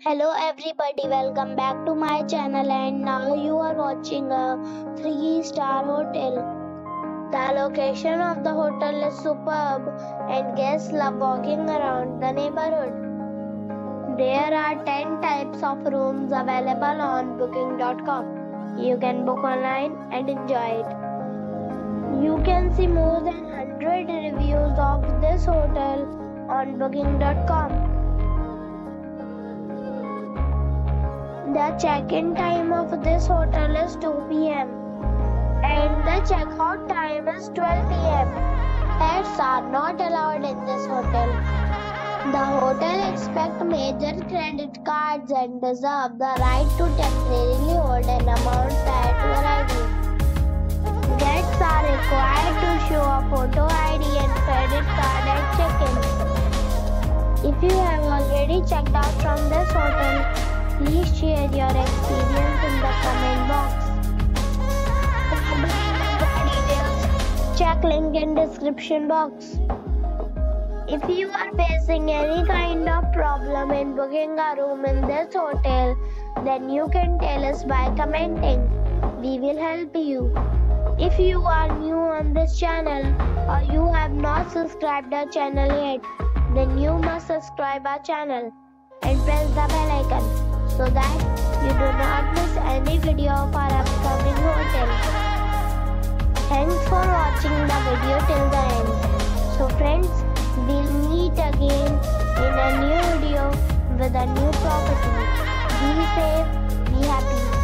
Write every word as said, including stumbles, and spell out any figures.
Hello everybody, welcome back to my channel and now you are watching a three star hotel. The location of the hotel is superb and guests love walking around the neighborhood. There are ten types of rooms available on booking dot com. You can book online and enjoy it. You can see more than one hundred reviews of this hotel on booking dot com. The check-in time of this hotel is two p m and the check-out time is twelve p m Pets are not allowed in this hotel. The hotel accepts major credit cards and reserves the right to temporarily hold an amount prior to arrival. Guests are required to show a photo I D and credit card at check-in. If you have already checked out from this hotel, please share your experience in the comment box. For details, check link in description box. If you are facing any kind of problem in booking a room in this hotel, then you can tell us by commenting. We will help you. If you are new on this channel or you have not subscribed our channel yet, then you must subscribe our channel and press the bell icon, so that you do not miss any video of our upcoming hotel. Thanks for watching the video till the end. So friends, we'll meet again in a new video with a new property. Be safe, be happy.